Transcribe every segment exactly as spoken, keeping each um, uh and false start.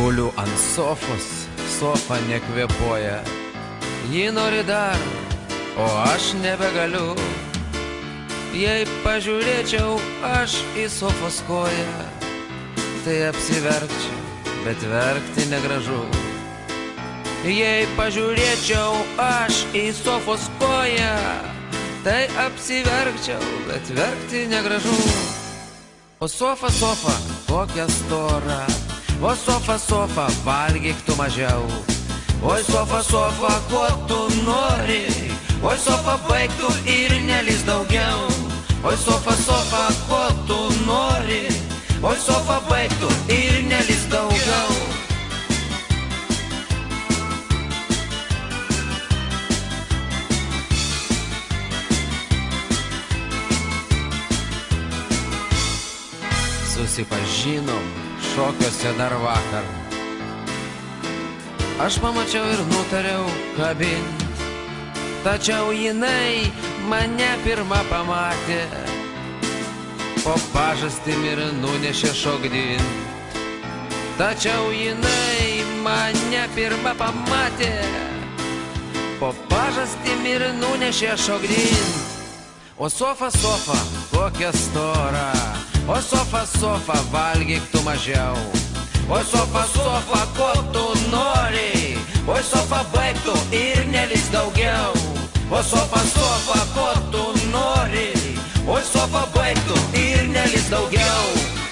Guliu ant sofos, sofa nekvėpuoja. Ji nori dar, o aš nebegaliu. Jei pažiūrėčiau aš į sofos koją, tai apsiverkčiau, bet verkti negražu. Jei pažiūrėčiau aš į sofos koją, tai apsiverkčiau, bet verkti negražu. O sofa, sofa, kokia stora. O sofa, sofa, valgyk tu mažiau. Oi sofa, sofa, ko tu nori. Oi sofa, baik tu ir nelįsk daugiau. Oi sofa, sofa, ko tu nori. Oi sofa, baik tu ir nelįsk daugiau. Susipažinom šokiuose dar vakar. Aš pamačiau ir nutariau kabint, tačiau jinai mane pirmą pamatė. Po pažastim ir nunešė šokdint. Tačiau jinai mane pirmą pamatė. Po pažastim ir nunešė šokdint. O sofa, sofa, kokia stora. O sofa, sofa, valgyk tu mažiau. O sofa, sofa, ko tu nori. O sofa, baik tu ir nelįsk daugiau. O sofa, sofa, ko tu nori. O sofa, baik tu ir nelįsk daugiau.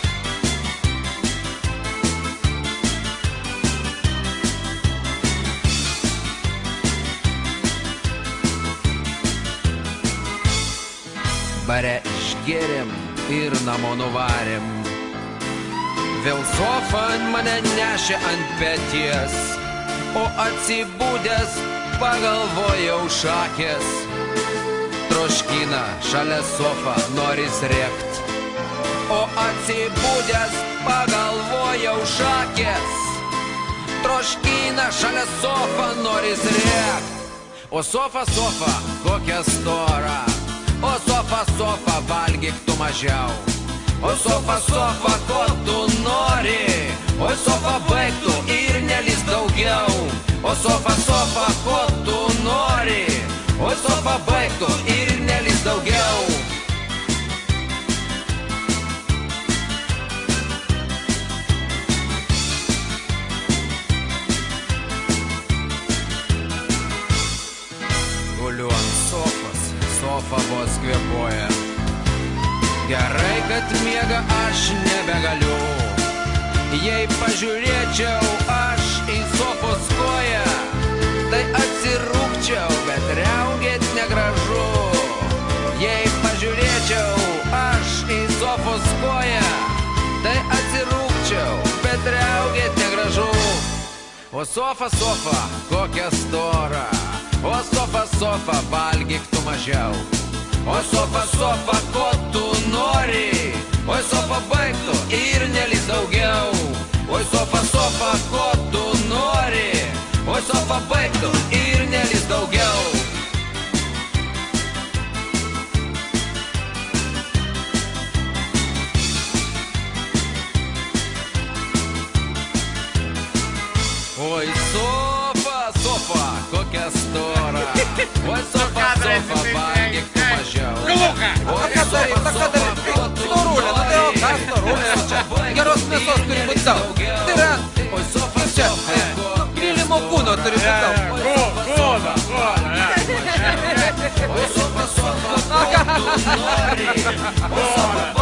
Bare išgėrėm ir namo nuvarėm. Vėl sofa mane nešė ant peties, o atsibūdęs pagalvojau šakės. Troškina šalia sofa noris rėkt, o atsibūdęs pagalvojau šakės. Troškina šalia sofa noris rėkt. O sofa, sofa, kokia stora. O sofa, sofa, valgyk tu mažiau. O sofa, sofa, ko tu nori. O sofa, baik tu ir nelįsk daugiau. O sofa, sofa, ko tu nori. O sofa, baik tu ir nelįsk daugiau. Guliu ant sofos, sofa vos kvėpuoja. Gerai, kad miega aš nebegaliu. Jei pažiūrėčiau aš į sofos koją, tai atsirūkčiau, bet riaugėt negražu. Jei pažiūrėčiau aš į sofos koją, tai atsirūkčiau, bet riaugėt negražu. O sofa, sofa, kokia stora. O sofa, sofa, valgyk tu mažiau. O sofa, sofa, ko tu nori. Oi sofa, baik tu ir nelįsk daugiau. Oi sofa, sofa, ko tu nori. Oi sofa, baik tu ir nelįsk daugiau. Oi sofa, sofa, kokia stora. Oi sofa, sofa, valgyk tu mažiau. Oi sofa, sofa, ko tu nori. Geros mėsos turi būti daug. Tai yra, Oi sofa, čia, sofa, grillimo kūno turi būti daug. Kūno, kūno, Oi sofa, sofa, ko tu nori. Oi sofa,